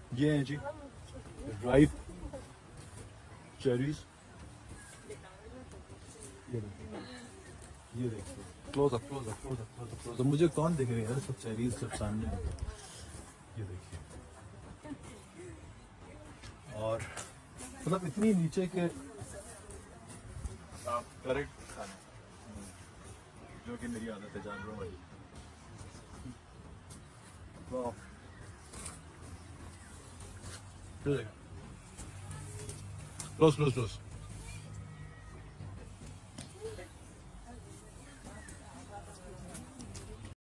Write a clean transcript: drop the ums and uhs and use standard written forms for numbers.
ये हैं G drive cherries. ये देखिए close up close up close up close up close up. मुझे कौन दिख रहा है यार, सब चेरीज सब सामने। ये देखिए, और मतलब इतनी नीचे के आप करेक्ट खाना, जो कि मेरी आदत है जानवरों वाली। Close close close.